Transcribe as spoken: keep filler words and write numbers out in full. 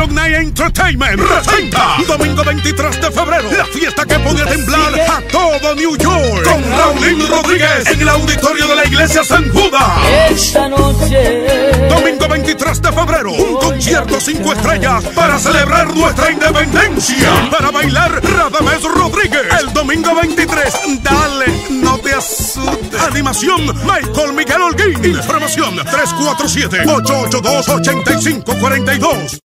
Night Entertainment presenta domingo veintitrés de febrero la fiesta que pone a temblar a todo New York con Raulín Rodríguez en el auditorio de la iglesia San Judas. Esta noche Domingo veintitrés de febrero, un concierto cinco estrellas para celebrar nuestra independencia. Para bailar Radamés Rodríguez. El domingo veintitrés, dale, no te asustes. Animación Michael Miguel Holguín. Información tres cuatro siete, ocho ocho dos, ocho cinco cuatro dos.